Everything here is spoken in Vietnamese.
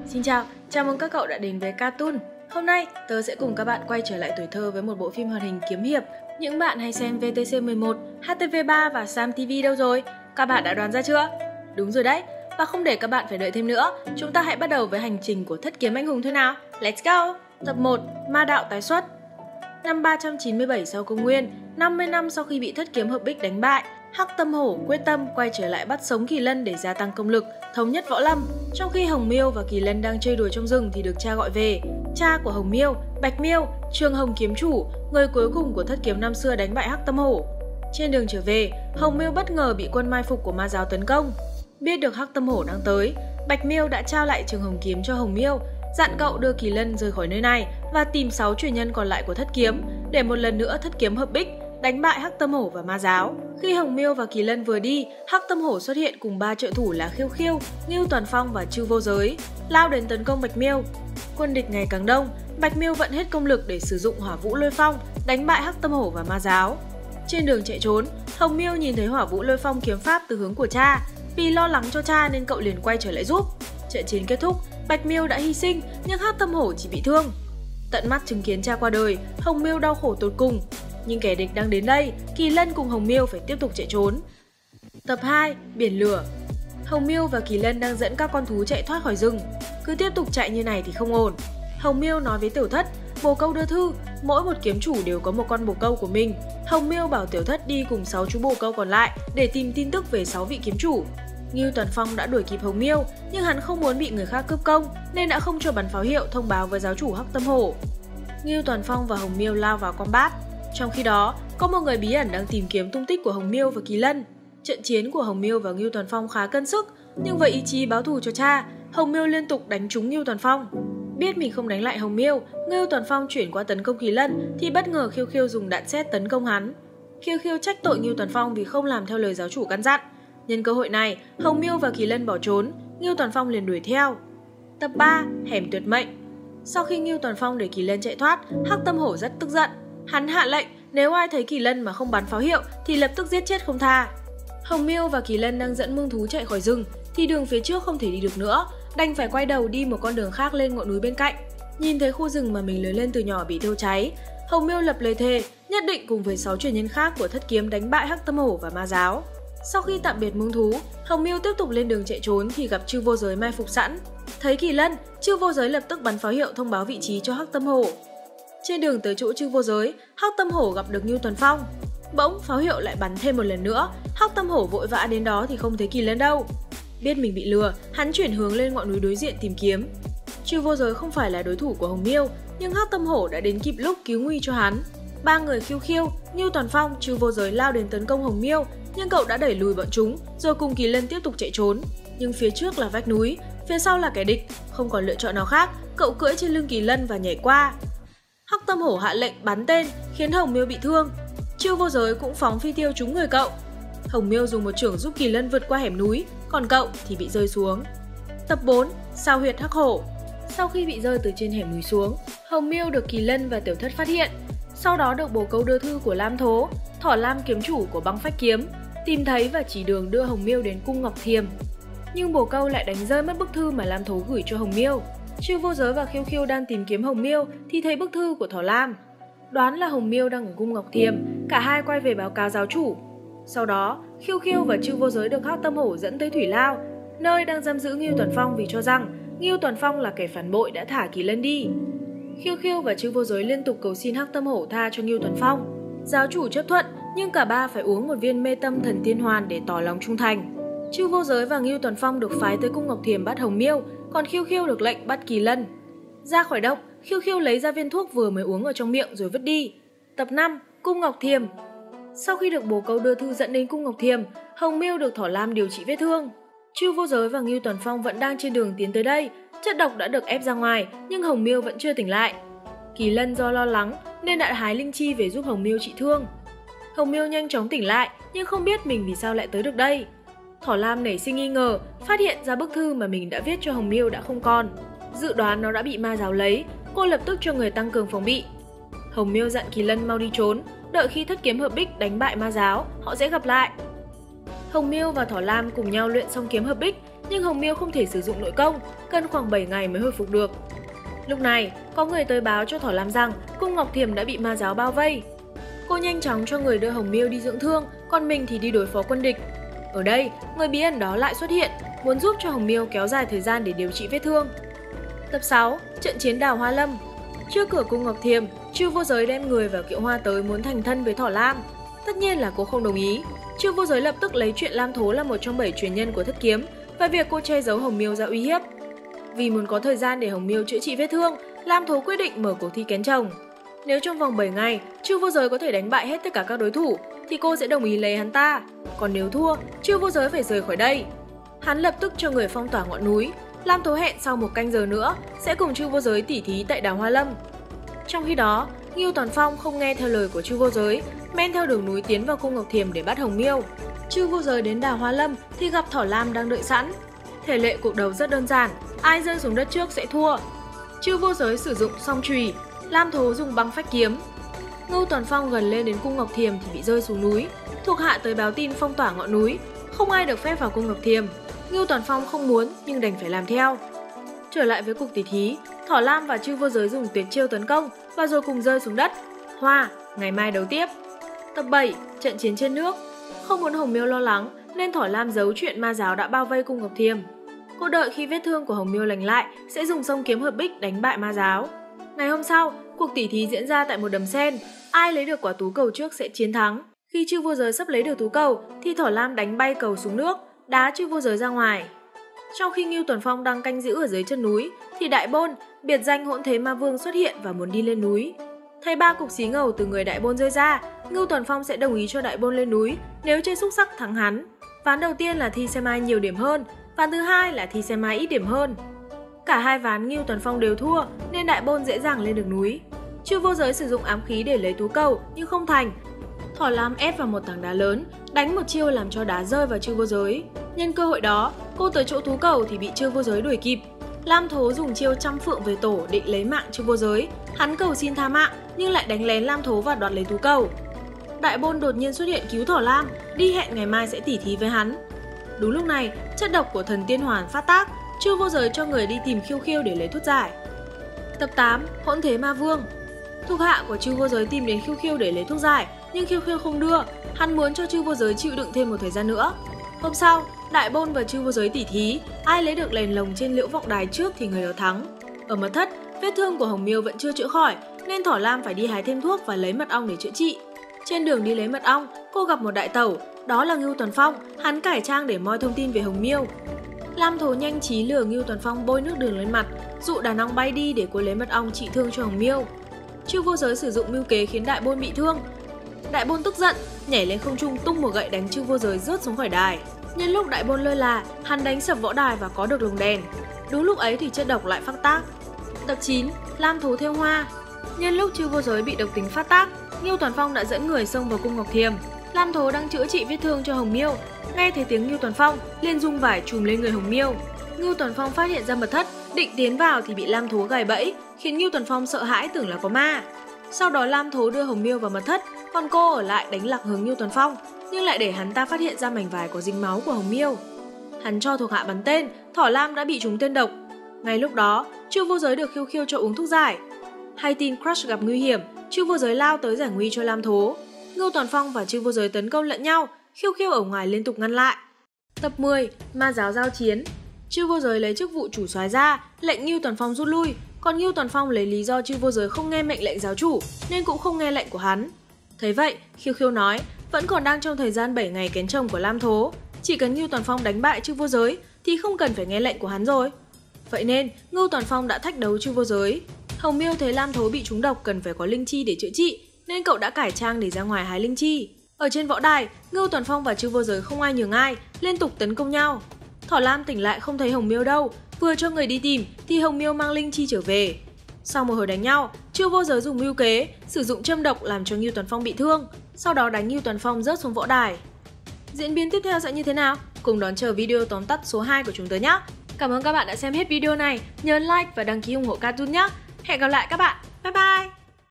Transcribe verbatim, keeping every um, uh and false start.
Xin chào, chào mừng các cậu đã đến với Cartoon. Hôm nay, tớ sẽ cùng các bạn quay trở lại tuổi thơ với một bộ phim hoạt hình kiếm hiệp. Những bạn hay xem vê tê xê mười một, hát tê vê ba và Sam ti vi đâu rồi? Các bạn đã đoán ra chưa? Đúng rồi đấy, và không để các bạn phải đợi thêm nữa, chúng ta hãy bắt đầu với hành trình của Thất Kiếm Anh Hùng thôi nào. Let's go! Tập một, Ma Đạo tái xuất. Năm ba trăm chín mươi bảy sau công nguyên, năm mươi năm sau khi bị Thất Kiếm Hợp Bích đánh bại, Hắc Tâm Hổ quyết tâm quay trở lại bắt sống Kỳ Lân để gia tăng công lực, thống nhất võ lâm. Trong khi Hồng Miêu và Kỳ Lân đang chơi đùa trong rừng thì được cha gọi về. Cha của Hồng Miêu, Bạch Miêu, Trường Hồng kiếm chủ, người cuối cùng của Thất Kiếm năm xưa đánh bại Hắc Tâm Hổ. Trên đường trở về, Hồng Miêu bất ngờ bị quân mai phục của ma giáo tấn công. Biết được Hắc Tâm Hổ đang tới, Bạch Miêu đã trao lại Trường Hồng kiếm cho Hồng Miêu, dặn cậu đưa Kỳ Lân rời khỏi nơi này và tìm sáu truyền nhân còn lại của Thất Kiếm để một lần nữa Thất Kiếm hợp bích, đánh bại Hắc Tâm Hổ và ma giáo. Khi Hồng Miêu và Kỳ Lân vừa đi, Hắc Tâm Hổ xuất hiện cùng ba trợ thủ là Khiêu Khiêu, Ngưu Toàn Phong và Chư Vô Giới, lao đến tấn công Bạch Miêu. Quân địch ngày càng đông, Bạch Miêu vận hết công lực để sử dụng Hỏa Vũ Lôi Phong, đánh bại Hắc Tâm Hổ và ma giáo. Trên đường chạy trốn, Hồng Miêu nhìn thấy Hỏa Vũ Lôi Phong kiếm pháp từ hướng của cha, vì lo lắng cho cha nên cậu liền quay trở lại giúp. Trận chiến kết thúc, Bạch Miêu đã hy sinh nhưng Hắc Tâm Hổ chỉ bị thương. Tận mắt chứng kiến cha qua đời, Hồng Miêu đau khổ tột cùng. Nhưng kẻ địch đang đến đây, Kỳ Lân cùng Hồng Miêu phải tiếp tục chạy trốn. Tập hai, Biển Lửa. Hồng Miêu và Kỳ Lân đang dẫn các con thú chạy thoát khỏi rừng. Cứ tiếp tục chạy như này thì không ổn. Hồng Miêu nói với Tiểu Thất, bồ câu đưa thư, mỗi một kiếm chủ đều có một con bồ câu của mình. Hồng Miêu bảo Tiểu Thất đi cùng sáu chú bồ câu còn lại để tìm tin tức về sáu vị kiếm chủ. Ngưu Toàn Phong đã đuổi kịp Hồng Miêu, nhưng hắn không muốn bị người khác cướp công nên đã không cho bắn pháo hiệu thông báo với giáo chủ Hắc Tâm Hổ. Ngưu Toàn Phong và Hồng Miêu lao vào combat. Trong khi đó, có một người bí ẩn đang tìm kiếm tung tích của Hồng Miêu và Kỳ Lân. Trận chiến của Hồng Miêu và Ngưu Toàn Phong khá cân sức, nhưng với ý chí báo thù cho cha, Hồng Miêu liên tục đánh trúng Ngưu Toàn Phong. Biết mình không đánh lại Hồng Miêu, Ngưu Toàn Phong chuyển qua tấn công Kỳ Lân thì bất ngờ Khiêu Khiêu dùng đạn sét tấn công hắn. Khiêu Khiêu trách tội Ngưu Toàn Phong vì không làm theo lời giáo chủ căn dặn. Nhân cơ hội này, Hồng Miêu và Kỳ Lân bỏ trốn, Ngưu Toàn Phong liền đuổi theo. Tập ba, Hẻm Tuyệt Mệnh. Sau khi Ngưu Toàn Phong để Kỳ Lân chạy thoát, Hắc Tâm Hổ rất tức giận. Hắn hạ lệnh nếu ai thấy Kỳ Lân mà không bắn pháo hiệu thì lập tức giết chết không tha. Hồng Miêu và Kỳ Lân đang dẫn mương thú chạy khỏi rừng thì đường phía trước không thể đi được nữa, đành phải quay đầu đi một con đường khác lên ngọn núi bên cạnh. Nhìn thấy khu rừng mà mình lớn lên từ nhỏ bị thiêu cháy, Hồng Miêu lập lời thề nhất định cùng với sáu truyền nhân khác của Thất Kiếm đánh bại Hắc Tâm Hổ và ma giáo. Sau khi tạm biệt mương thú, Hồng Miêu tiếp tục lên đường chạy trốn thì gặp Chư Vô Giới mai phục sẵn. Thấy Kỳ Lân, Chư Vô Giới lập tức bắn pháo hiệu thông báo vị trí cho Hắc Tâm Hổ. Trên đường tới chỗ Chư Vô Giới, Hắc Tâm Hổ gặp được Ngưu Toàn Phong. Bỗng pháo hiệu lại bắn thêm một lần nữa, Hắc Tâm Hổ vội vã đến đó thì không thấy Kỳ Lân đâu. Biết mình bị lừa, hắn chuyển hướng lên ngọn núi đối diện tìm kiếm. Chư Vô Giới không phải là đối thủ của Hồng Miêu, nhưng Hắc Tâm Hổ đã đến kịp lúc cứu nguy cho hắn. Ba người Khiêu Khiêu, Ngưu Toàn Phong, Chư Vô Giới lao đến tấn công Hồng Miêu, nhưng cậu đã đẩy lùi bọn chúng, rồi cùng Kỳ Lân tiếp tục chạy trốn. Nhưng phía trước là vách núi, phía sau là kẻ địch, không còn lựa chọn nào khác, cậu cưỡi trên lưng Kỳ Lân và nhảy qua. Hắc Tâm Hổ hạ lệnh bắn tên, khiến Hồng Miêu bị thương. Chư Vô Giới cũng phóng phi tiêu trúng người cậu. Hồng Miêu dùng một chưởng giúp Kỳ Lân vượt qua hẻm núi, còn cậu thì bị rơi xuống. Tập bốn, Sao huyệt Hắc Hổ. Sau khi bị rơi từ trên hẻm núi xuống, Hồng Miêu được Kỳ Lân và Tiểu Thất phát hiện. Sau đó được bồ câu đưa thư của Lam Thố, Thỏ Lam kiếm chủ của Băng Phách Kiếm, tìm thấy và chỉ đường đưa Hồng Miêu đến cung Ngọc Thiềm. Nhưng bồ câu lại đánh rơi mất bức thư mà Lam Thố gửi cho Hồng Miêu. Chư Vô Giới và Khiêu Khiêu đang tìm kiếm Hồng Miêu thì thấy bức thư của Thỏ Lam. Đoán là Hồng Miêu đang ở cung Ngọc Thiềm, cả hai quay về báo cáo giáo chủ. Sau đó, Khiêu Khiêu và Chư Vô Giới được Hắc Tâm Hổ dẫn tới Thủy Lao, nơi đang giam giữ Ngưu Toàn Phong vì cho rằng Ngưu Toàn Phong là kẻ phản bội đã thả Kỳ Lân đi. Khiêu Khiêu và Chư Vô Giới liên tục cầu xin Hắc Tâm Hổ tha cho Ngưu Toàn Phong. Giáo chủ chấp thuận, nhưng cả ba phải uống một viên mê tâm thần tiên hoàn để tỏ lòng trung thành. Chư Vô Giới và Ngưu Toàn Phong được phái tới cung Ngọc Thiềm bắt Hồng Miêu, còn Khiêu Khiêu được lệnh bắt Kỳ Lân. Ra khỏi động, Khiêu Khiêu lấy ra viên thuốc vừa mới uống ở trong miệng rồi vứt đi. Tập năm, Cung Ngọc Thiềm. Sau khi được bồ câu đưa thư dẫn đến cung Ngọc Thiềm, Hồng Miêu được Thỏ Lam điều trị vết thương. Chư Vô Giới và Ngưu Toàn Phong vẫn đang trên đường tiến tới đây. Chất độc đã được ép ra ngoài, nhưng Hồng Miêu vẫn chưa tỉnh lại. Kỳ Lân do lo lắng nên đã hái linh chi về giúp Hồng Miêu trị thương. Hồng Miêu nhanh chóng tỉnh lại, nhưng không biết mình vì sao lại tới được đây. Thỏ Lam nảy sinh nghi ngờ, phát hiện ra bức thư mà mình đã viết cho Hồng Miêu đã không còn. Dự đoán nó đã bị ma giáo lấy, cô lập tức cho người tăng cường phòng bị. Hồng Miêu dặn Kỳ Lân mau đi trốn, đợi khi Thất Kiếm hợp bích đánh bại ma giáo, họ sẽ gặp lại. Hồng Miêu và Thỏ Lam cùng nhau luyện xong kiếm hợp bích nhưng Hồng Miêu không thể sử dụng nội công, cần khoảng bảy ngày mới hồi phục được. Lúc này, có người tới báo cho Thỏ Lam rằng cung Ngọc Thiềm đã bị ma giáo bao vây. Cô nhanh chóng cho người đưa Hồng Miêu đi dưỡng thương, còn mình thì đi đối phó quân địch. Ở đây, người bí ẩn đó lại xuất hiện, muốn giúp cho Hồng Miêu kéo dài thời gian để điều trị vết thương. Tập sáu. Trận chiến Đào Hoa Lâm. Trước cửa cung Ngọc Thiềm, Trư Vô Giới đem người và Kiệu Hoa tới muốn thành thân với Thỏ Lam. Tất nhiên là cô không đồng ý. Trư Vô Giới lập tức lấy chuyện Lam Thố là một trong bảy truyền nhân của Thất Kiếm và việc cô che giấu Hồng Miêu ra uy hiếp. Vì muốn có thời gian để Hồng Miêu chữa trị vết thương, Lam Thố quyết định mở cuộc thi kén chồng. Nếu trong vòng bảy ngày, Trư Vô Giới có thể đánh bại hết tất cả các đối thủ, thì cô sẽ đồng ý lấy hắn ta. Còn nếu thua, Trư Vô Giới phải rời khỏi đây. Hắn lập tức cho người phong tỏa ngọn núi. Lam Thố hẹn sau một canh giờ nữa sẽ cùng Trư Vô Giới tỉ thí tại Đào Hoa Lâm. Trong khi đó, Ngưu Toàn Phong không nghe theo lời của Trư Vô Giới, men theo đường núi tiến vào cung Ngọc Thiềm để bắt Hồng Miêu. Trư Vô Giới đến Đào Hoa Lâm thì gặp Thỏ Lam đang đợi sẵn. Thể lệ cuộc đấu rất đơn giản, ai rơi xuống đất trước sẽ thua. Trư Vô Giới sử dụng song chùy, Lam Thố dùng băng phách kiếm. Ngưu Toàn Phong gần lên đến cung Ngọc Thiềm thì bị rơi xuống núi. Thuộc hạ tới báo tin phong tỏa ngọn núi, không ai được phép vào cung Ngọc Thiềm. Ngưu Toàn Phong không muốn nhưng đành phải làm theo. Trở lại với cuộc tỷ thí, Thỏ Lam và Trư Vô Giới dùng tuyệt chiêu tấn công và rồi cùng rơi xuống đất. Hoa, ngày mai đấu tiếp. Tập bảy. Trận chiến trên nước. Không muốn Hồng Miêu lo lắng nên Thỏ Lam giấu chuyện ma giáo đã bao vây cung Ngọc Thiềm. Cô đợi khi vết thương của Hồng Miêu lành lại sẽ dùng song kiếm hợp bích đánh bại ma giáo. Ngày hôm sau, cuộc tỷ thí diễn ra tại một đầm sen. Ai lấy được quả tú cầu trước sẽ chiến thắng. Khi Trư Vô Giới sắp lấy được tú cầu thì Thỏ Lam đánh bay cầu xuống nước, đá Trư Vô Giới ra ngoài. Trong khi Ngưu Toàn Phong đang canh giữ ở dưới chân núi thì Đại Bôn, biệt danh Hỗn Thế Ma Vương xuất hiện và muốn đi lên núi. Thấy ba cục xí ngầu từ người Đại Bôn rơi ra, Ngưu Toàn Phong sẽ đồng ý cho Đại Bôn lên núi nếu chơi xúc sắc thắng hắn. Ván đầu tiên là thi xem ai nhiều điểm hơn, ván thứ hai là thi xem ai ít điểm hơn. Cả hai ván Ngưu Toàn Phong đều thua nên Đại Bôn dễ dàng lên được núi. Trư Vô Giới sử dụng ám khí để lấy tú cầu nhưng không thành. Thỏ Lam ép vào một tảng đá lớn, đánh một chiêu làm cho đá rơi vào Trư Vô Giới. Nhân cơ hội đó, cô tới chỗ tú cầu thì bị Trư Vô Giới đuổi kịp. Lam Thố dùng chiêu trăm phượng về tổ định lấy mạng Trư Vô Giới. Hắn cầu xin tha mạng nhưng lại đánh lén Lam Thố và đoạt lấy tú cầu. Đại Bôn đột nhiên xuất hiện cứu Thỏ Lam, đi hẹn ngày mai sẽ tỉ thí với hắn. Đúng lúc này, chất độc của thần tiên hoàn phát tác, Trư Vô Giới cho người đi tìm Khiêu Khiêu để lấy thuốc giải. Tập tám. Hỗn Thế Ma Vương. Thuộc hạ của Trư Vô Giới tìm đến Khiêu Khiêu để lấy thuốc giải, nhưng Khiêu Khiêu không đưa, hắn muốn cho Trư Vô Giới chịu đựng thêm một thời gian nữa. Hôm sau, Đại Bôn và Trư Vô Giới tỉ thí, ai lấy được đèn lồng trên liễu vọng đài trước thì người đó thắng. Ở mật thất, vết thương của Hồng Miêu vẫn chưa chữa khỏi, nên Thỏ Lam phải đi hái thêm thuốc và lấy mật ong để chữa trị. Trên đường đi lấy mật ong, cô gặp một đại tẩu, đó là Ngưu Toàn Phong, hắn cải trang để moi thông tin về Hồng Miêu. Lam Thố nhanh trí lừa Ngưu Toàn Phong bôi nước đường lên mặt, dụ đàn ong bay đi để cô lấy mật ong trị thương cho Hồng Miêu. Trư Vô Giới sử dụng mưu kế khiến Đại Bôn bị thương. Đại Bôn tức giận, nhảy lên không trung tung một gậy đánh Trư Vô Giới rớt xuống khỏi đài. Nhân lúc Đại Bôn lơ là, hắn đánh sập võ đài và có được lồng đèn. Đúng lúc ấy thì chất độc lại phát tác. Tập chín. Lam Thố thêu hoa. Nhân lúc Trư Vô Giới bị độc tính phát tác, Ngưu Toàn Phong đã dẫn người xông vào cung Ngọc Thiềm. Lam Thố đang chữa trị vết thương cho Hồng Miêu. Nghe thấy tiếng Ngưu Toàn Phong, liền dùng vải trùm lên người Hồng Miêu. Ngưu Toàn Phong phát hiện ra mật thất, định tiến vào thì bị Lam Thố gài bẫy, khiến Ngưu Toàn Phong sợ hãi tưởng là có ma. Sau đó Lam Thố đưa Hồng Miêu vào mật thất, còn cô ở lại đánh lạc hướng Ngưu Toàn Phong, nhưng lại để hắn ta phát hiện ra mảnh vải có dính máu của Hồng Miêu. Hắn cho thuộc hạ bắn tên, Thỏ Lam đã bị trúng tên độc. Ngay lúc đó, Trư Vô Giới được Khiêu Khiêu cho uống thuốc giải. Hay tin Crush gặp nguy hiểm, Trư Vô Giới lao tới giải nguy cho Lam Thố. Ngưu Toàn Phong và Trư Vô Giới tấn công lẫn nhau, Khiêu Khiêu ở ngoài liên tục ngăn lại. Tập mười. Ma giáo giao chiến. Trư Vô Giới lấy chức vụ chủ soái ra, lệnh Ngưu Toàn Phong rút lui, còn Ngưu Toàn Phong lấy lý do Trư Vô Giới không nghe mệnh lệnh giáo chủ nên cũng không nghe lệnh của hắn. Thấy vậy, Khiêu Khiêu nói, vẫn còn đang trong thời gian bảy ngày kén chồng của Lam Thố, chỉ cần Ngưu Toàn Phong đánh bại Trư Vô Giới thì không cần phải nghe lệnh của hắn rồi. Vậy nên, Ngưu Toàn Phong đã thách đấu Trư Vô Giới. Hồng Miêu thấy Lam Thố bị trúng độc cần phải có linh chi để chữa trị, nên cậu đã cải trang để ra ngoài hái linh chi. Ở trên võ đài, Ngưu Toàn Phong và Trư Vô Giới không ai nhường ai, liên tục tấn công nhau. Thỏ Lam tỉnh lại không thấy Hồng Miêu đâu, vừa cho người đi tìm thì Hồng Miêu mang linh chi trở về. Sau một hồi đánh nhau, Trư Vô Giới dùng mưu kế, sử dụng châm độc làm cho Ngưu Toàn Phong bị thương, sau đó đánh Ngưu Toàn Phong rớt xuống võ đài. Diễn biến tiếp theo sẽ như thế nào? Cùng đón chờ video tóm tắt số hai của chúng tớ nhé! Cảm ơn các bạn đã xem hết video này, nhớ like và đăng ký ủng hộ Cartoon nhé! Hẹn gặp lại các bạn, bye bye!